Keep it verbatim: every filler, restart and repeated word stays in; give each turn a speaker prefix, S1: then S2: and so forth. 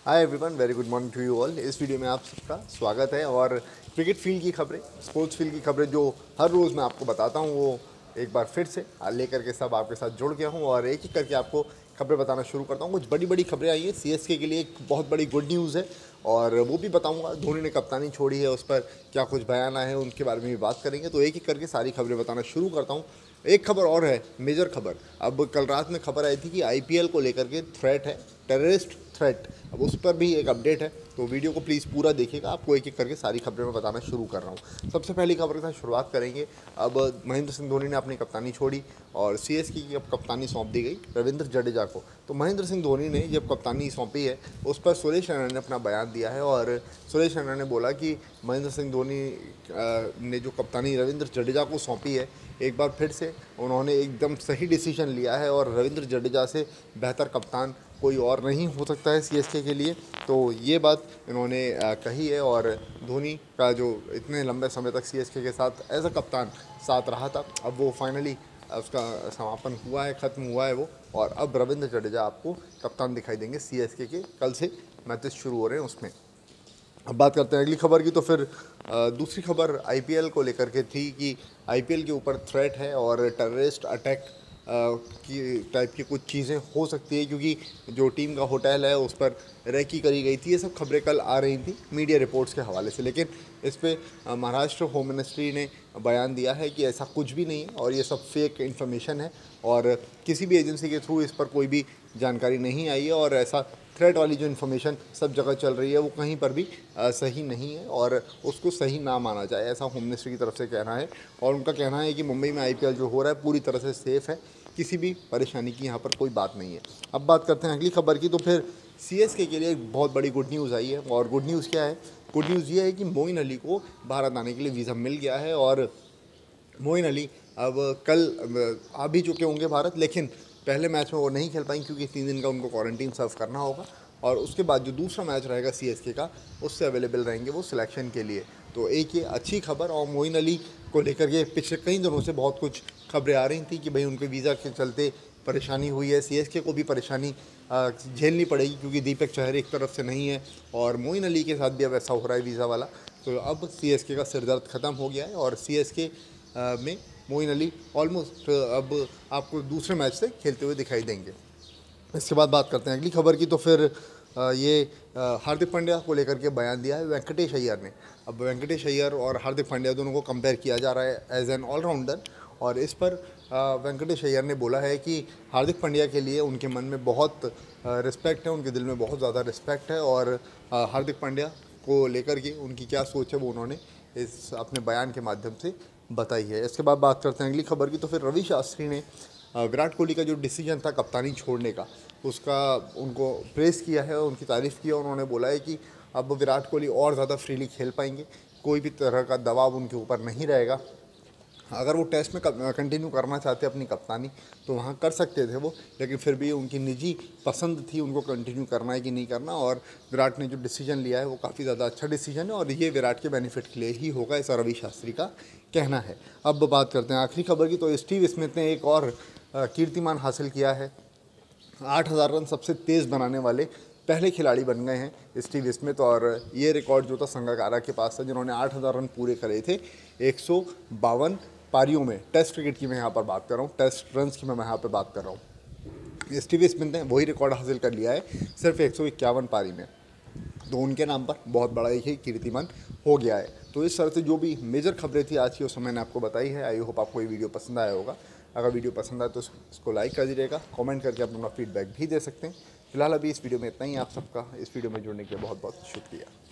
S1: Hi everyone, very good morning to you all. इस video में आप सबका स्वागत है। और क्रिकेट फील्ड की खबरें, स्पोर्ट्स फील्ड की खबरें जो हर रोज़ मैं आपको बताता हूँ, वो एक बार फिर से लेकर के सब आपके साथ जुड़ गया हूँ और एक एक करके आपको खबरें बताना शुरू करता हूँ। कुछ बड़ी बड़ी खबरें आई हैं। सीएसके के लिए एक बहुत बड़ी गुड न्यूज़ है और वो भी बताऊंगा। धोनी ने कप्तानी छोड़ी है, उस पर क्या कुछ बयान आए हैं, उनके बारे में भी बात करेंगे। तो एक एक करके सारी खबरें बताना शुरू करता हूँ। एक खबर और है, मेजर खबर। अब कल रात में खबर आई थी कि आईपीएल को लेकर के थ्रेट है, टेररिस्ट थ्रेट। अब उस पर भी एक अपडेट है, तो वीडियो को प्लीज़ पूरा देखिएगा। आपको एक एक करके सारी खबरें मैं बताना शुरू कर रहा हूँ। सबसे पहली खबर के साथ शुरुआत करेंगे। अब महेंद्र सिंह धोनी ने अपनी कप्तानी छोड़ी और सीएसके की अब कप्तानी सौंप दी गई रविंद्र जडेजा को। तो महेंद्र सिंह धोनी ने जब कप्तानी सौंपी है, उस पर सुरेश रैना ने अपना बयान दिया है और सुरेश रैना ने बोला कि महेंद्र सिंह धोनी ने जो कप्तानी रविंद्र जडेजा को सौंपी है, एक बार फिर से उन्होंने एकदम सही डिसीजन लिया है और रविंद्र जडेजा से बेहतर कप्तान कोई और नहीं हो सकता है सीएसके के लिए। तो ये बात इन्होंने कही है और धोनी का जो इतने लंबे समय तक सीएसके के साथ एज अ कप्तान साथ रहा था, अब वो फाइनली उसका समापन हुआ है, ख़त्म हुआ है वो। और अब रविंद्र जडेजा आपको कप्तान दिखाई देंगे सीएसके के। कल से मैचेस शुरू हो रहे हैं उसमें। अब बात करते हैं अगली खबर की। तो फिर दूसरी खबर आईपीएल को लेकर के थी कि आईपीएल के ऊपर थ्रेट है और टेररिस्ट अटैक की टाइप की कुछ चीज़ें हो सकती है, क्योंकि जो टीम का होटल है उस पर रेकी करी गई थी। ये सब खबरें कल आ रही थी मीडिया रिपोर्ट्स के हवाले से, लेकिन इस पर महाराष्ट्र होम मिनिस्ट्री ने बयान दिया है कि ऐसा कुछ भी नहीं है और ये सब फेक इन्फॉर्मेशन है और किसी भी एजेंसी के थ्रू इस पर कोई भी जानकारी नहीं आई है और ऐसा थ्रेट वाली जो इन्फॉर्मेशन सब जगह चल रही है वो कहीं पर भी आ, सही नहीं है और उसको सही ना माना जाए, ऐसा होम मिनिस्ट्री की तरफ से कहना है। और उनका कहना है कि मुंबई में आईपीएल जो हो रहा है पूरी तरह से सेफ़ है, किसी भी परेशानी की यहाँ पर कोई बात नहीं है। अब बात करते हैं अगली खबर की। तो फिर सीएसके के लिए एक बहुत बड़ी गुड न्यूज़ आई है और गुड न्यूज़ क्या है? गुड न्यूज़ ये है कि मोइन अली को भारत आने के लिए वीज़ा मिल गया है और मोइन अली अब कल आ भी चुके होंगे भारत, लेकिन पहले मैच में वो नहीं खेल पाएंगे क्योंकि तीन दिन का उनको क्वारंटीन सर्व करना होगा और उसके बाद जो दूसरा मैच रहेगा सीएसके का, उससे अवेलेबल रहेंगे वो सिलेक्शन के लिए। तो एक ये अच्छी खबर। और मोइन अली को लेकर के पिछले कई दिनों से बहुत कुछ खबरें आ रही थी कि भाई उनके वीज़ा के चलते परेशानी हुई है, सीएसके को भी परेशानी झेलनी पड़ेगी क्योंकि दीपक चहर एक तरफ से नहीं है और मोइन अली के साथ भी अब ऐसा हो रहा है वीज़ा वाला। तो अब सीएसके का सिरदर्द ख़त्म हो गया है और सीएसके में मोइन अली ऑलमोस्ट अब आपको दूसरे मैच से खेलते हुए दिखाई देंगे। इसके बाद बात करते हैं अगली खबर की। तो फिर ये हार्दिक पांड्या को लेकर के बयान दिया है वेंकटेश अय्यर ने। अब वेंकटेश अय्यर और हार्दिक पांड्या दोनों को कंपेयर किया जा रहा है एज एन ऑलराउंडर और इस पर वेंकटेश अय्यर ने बोला है कि हार्दिक पांड्या के लिए उनके मन में बहुत रिस्पेक्ट है, उनके दिल में बहुत ज़्यादा रिस्पेक्ट है और हार्दिक पांड्या को लेकर के उनकी क्या सोच है वो उन्होंने इस अपने बयान के माध्यम से बताई है। इसके बाद बात करते हैं अगली खबर की। तो फिर रवि शास्त्री ने विराट कोहली का जो डिसीजन था कप्तानी छोड़ने का, उसका उनको प्रेस किया है, उनकी तारीफ़ की है। उन्होंने बोला है कि अब विराट कोहली और ज़्यादा फ्रीली खेल पाएंगे, कोई भी तरह का दबाव उनके ऊपर नहीं रहेगा। अगर वो टेस्ट में कंटिन्यू करना चाहते अपनी कप्तानी तो वहाँ कर सकते थे वो, लेकिन फिर भी उनकी निजी पसंद थी उनको कंटिन्यू करना है कि नहीं करना। और विराट ने जो डिसीजन लिया है वो काफ़ी ज़्यादा अच्छा डिसीजन है और ये विराट के बेनिफिट के लिए ही होगा, ऐसा रवि शास्त्री का कहना है। अब बात करते हैं आखिरी खबर की। तो स्टीव स्मिथ ने एक और कीर्तिमान हासिल किया है। आठ हज़ार रन सबसे तेज़ बनाने वाले पहले खिलाड़ी बन गए हैं स्टीव स्मिथ और ये रिकॉर्ड जो था संगाकारा के पास था, जिन्होंने आठ हज़ार रन पूरे करे थे एक सौ बावन पारियों में। टेस्ट क्रिकेट की मैं यहाँ पर बात कर रहा हूँ, टेस्ट रन्स की मैं यहाँ पर बात कर रहा हूँ। स्टीव स्मिथ ने वही रिकॉर्ड हासिल कर लिया है सिर्फ एक सौ इक्यावन पारी में, तो उनके नाम पर बहुत बड़ा ही कीर्तिमान हो गया है। तो इस तरह से जो भी मेजर खबरें थी आज की उस समय मैंने आपको बताई है। आई होप आपको ये वीडियो पसंद आया होगा। अगर वीडियो पसंद आए तो इसको लाइक कर दीजिएगा, कमेंट करके अपना फीडबैक भी दे सकते हैं। फिलहाल अभी इस वीडियो में इतना ही। आप सबका इस वीडियो में जुड़ने के लिए बहुत बहुत शुक्रिया।